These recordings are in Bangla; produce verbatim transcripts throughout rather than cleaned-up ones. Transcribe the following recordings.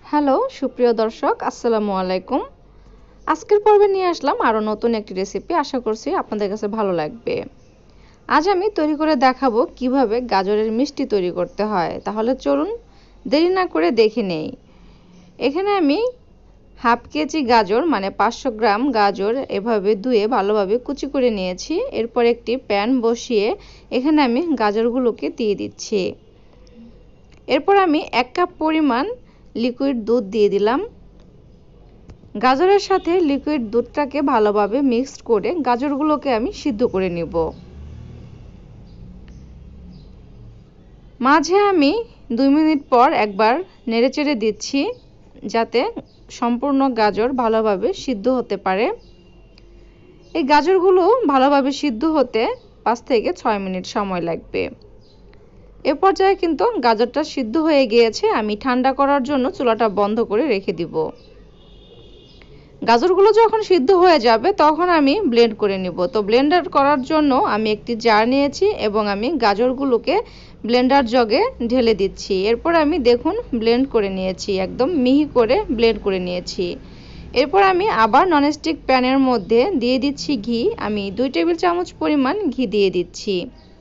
হ্যালো সুপ্রিয় দর্শক, আসসালামু আলাইকুম। আজকের পর্বে নিয়ে আসলাম আরও নতুন একটি রেসিপি। আশা করছি আপনাদের কাছে ভালো লাগবে। আজ আমি তৈরি করে দেখাবো কিভাবে গাজরের মিষ্টি তৈরি করতে হয়। তাহলে চলুন দেরি না করে দেখে নেই। এখানে আমি হাফ কেজি গাজর মানে পাঁচশো গ্রাম গাজর এভাবে ধুয়ে ভালোভাবে কুচি করে নিয়েছি। এরপর একটি প্যান বসিয়ে এখানে আমি গাজরগুলোকে দিয়ে দিচ্ছি। এরপর আমি এক কাপ পরিমাণ লিকুইড দুধ দিয়ে দিলাম। গাজরের সাথে লিকুইড দুধটাকে ভালোভাবে মিক্সড করে গাজরগুলোকে আমি সিদ্ধ করে নিব। মাঝে আমি দুই মিনিট পর একবার নেড়েচেড়ে দিচ্ছি যাতে সম্পূর্ণ গাজর ভালোভাবে সিদ্ধ হতে পারে। এই গাজরগুলো ভালোভাবে সিদ্ধ হতে পাঁচ থেকে ছয় মিনিট সময় লাগবে। এ পর্যায়ে কিন্তু গাজরটা সিদ্ধ হয়ে গিয়েছে। আমি ঠান্ডা করার জন্য চুলাটা বন্ধ করে রেখে দিব। গাজরগুলো যখন সিদ্ধ হয়ে যাবে তখন আমি ব্লেন্ড করে নিব। তো ব্লেন্ডার করার জন্য আমি একটি জার নিয়েছি এবং আমি গাজরগুলোকে ব্লেন্ডার জগে ঢেলে দিচ্ছি। এরপর আমি দেখুন ব্লেন্ড করে নিয়েছি, একদম মিহি করে ব্লেন্ড করে নিয়েছি। এরপর আমি আবার ননস্টিক প্যানের মধ্যে দিয়ে দিচ্ছি ঘি। আমি দুই টেবিল চামচ পরিমাণ ঘি দিয়ে দিচ্ছি।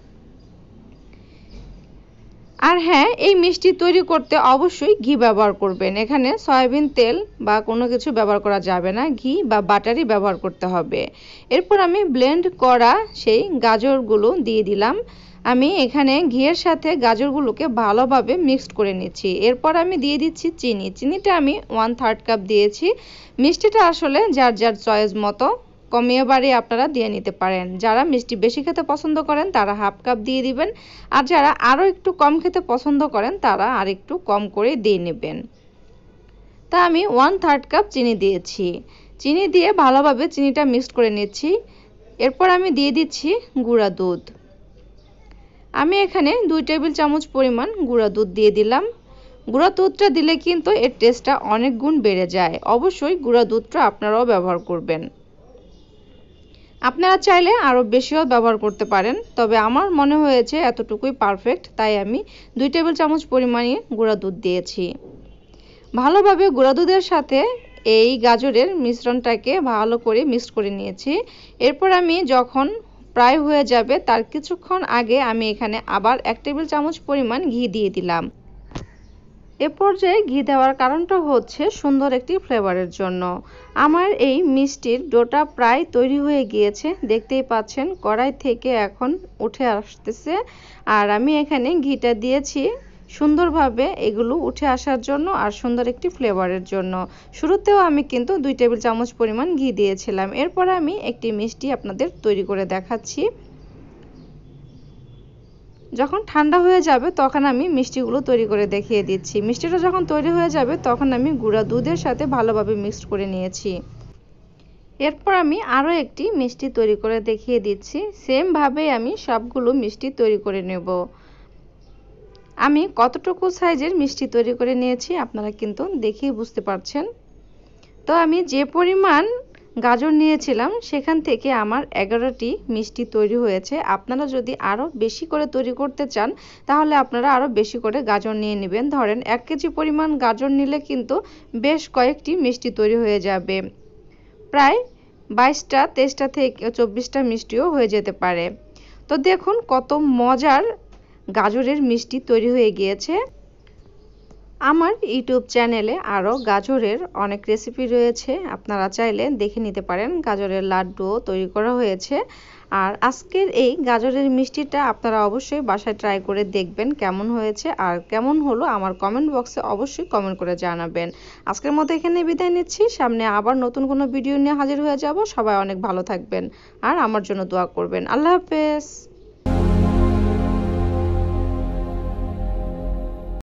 আর হ্যাঁ, এই মিষ্টি তৈরি করতে অবশ্যই ঘি ব্যবহার করবেন। এখানে সয়াবিন তেল বা কোনো কিছু ব্যবহার করা যাবে না, ঘি বা বাটারই ব্যবহার করতে হবে। এরপর আমি ব্লেন্ড করা সেই গাজরগুলো দিয়ে দিলাম। আমি এখানে ঘিয়ের সাথে গাজরগুলোকে ভালোভাবে মিক্সড করে নিচ্ছি। এরপর আমি দিয়ে দিচ্ছি চিনি। চিনিটা আমি ওয়ান থার্ড কাপ দিয়েছি। মিষ্টিটা আসলে যার যার চয়েস মতো কমিয়ে বাড়িয়ে আপনারা দিয়ে নিতে পারেন। যারা মিষ্টি বেশি খেতে পছন্দ করেন তারা হাফ কাপ দিয়ে দিবেন, আর যারা আরও একটু কম খেতে পছন্দ করেন তারা আর একটু কম করে দিয়ে নেবেন। তা আমি ওয়ান থার্ড কাপ চিনি দিয়েছি। চিনি দিয়ে ভালোভাবে চিনিটা মিক্সড করে নিচ্ছি। এরপর আমি দিয়ে দিচ্ছি গুঁড়া দুধ। আমি এখানে দুই টেবিল চামচ পরিমাণ গুঁড়া দুধ দিয়ে দিলাম। গুঁড়া দুধটা দিলে কিন্তু এর টেস্টটা অনেক গুণ বেড়ে যায়। অবশ্যই গুঁড়া দুধটা আপনারাও ব্যবহার করবেন। আপনারা চাইলে আরও বেশিও ব্যবহার করতে পারেন, তবে আমার মনে হয়েছে এতটুকুই পারফেক্ট, তাই আমি দুই টেবিল চামচ পরিমাণে গুঁড়া দুধ দিয়েছি। ভালোভাবে গুঁড়া দুধের সাথে এই গাজরের মিশ্রণটাকে ভালো করে মিক্সড করে নিয়েছি। এরপর আমি যখন প্রায় হয়ে যাবে তার কিছুক্ষণ আগে আমি এখানে আবার এক টেবিল চামচ পরিমাণ ঘি দিয়ে দিলাম। এ পর্যায়ে ঘি দেওয়ার কারণটা হচ্ছে সুন্দর একটি ফ্লেভারের জন্য। আমার এই মিষ্টির ডোটা প্রায় তৈরি হয়ে গিয়েছে, দেখতেই পাচ্ছেন কড়াই থেকে এখন উঠে আসতেছে। আর আমি এখানে ঘিটা দিয়েছি সুন্দরভাবে এগুলো উঠে আসার জন্য আর সুন্দর একটি ফ্লেভারের জন্য। শুরুতেও আমি কিন্তু দুই টেবিল চামচ পরিমাণ ঘি দিয়েছিলাম। এরপর আমি একটি মিষ্টি আপনাদের তৈরি করে দেখাচ্ছি। যখন ঠান্ডা হয়ে যাবে তখন আমি মিষ্টিগুলো তৈরি করে দেখিয়ে দিচ্ছি। মিষ্টিটা যখন তৈরি হয়ে যাবে তখন আমি গুঁড়া দুধের সাথে ভালোভাবে মিক্সড করে নিয়েছি। এরপর আমি আরও একটি মিষ্টি তৈরি করে দেখিয়ে দিচ্ছি। সেমভাবেই আমি সবগুলো মিষ্টি তৈরি করে নেব। আমি কতটুকু সাইজের মিষ্টি তৈরি করে নিয়েছি আপনারা কিন্তু দেখেই বুঝতে পারছেন। তো আমি যে পরিমাণ গাজর নিয়েছিলাম সেখান থেকে আমার এগারোটি মিষ্টি তৈরি হয়েছে। আপনারা যদি আরও বেশি করে তৈরি করতে চান তাহলে আপনারা আরও বেশি করে গাজর নিয়ে নেবেন। ধরেন এক কেজি পরিমাণ গাজর নিলে কিন্তু বেশ কয়েকটি মিষ্টি তৈরি হয়ে যাবে। প্রায় বাইশটা তেইশটা থেকে চব্বিশটা মিষ্টিও হয়ে যেতে পারে। তো দেখুন কত মজার গাজরের মিষ্টি তৈরি হয়ে গিয়েছে। আমার ইউটিউব চ্যানেলে আরও গাজরের অনেক রেসিপি রয়েছে, আপনারা চাইলে দেখে নিতে পারেন। গাজরের লাড্ডুও তৈরি করা হয়েছে। আর আজকের এই গাজরের মিষ্টিটা আপনারা অবশ্যই বাসায় ট্রাই করে দেখবেন কেমন হয়েছে, আর কেমন হলো আমার কমেন্ট বক্সে অবশ্যই কমেন্ট করে জানাবেন। আজকের মতো এখানে বিদায় নিচ্ছি। সামনে আবার নতুন কোনো ভিডিও নিয়ে হাজির হয়ে যাব। সবাই অনেক ভালো থাকবেন আর আমার জন্য দোয়া করবেন। আল্লাহ হাফেজ।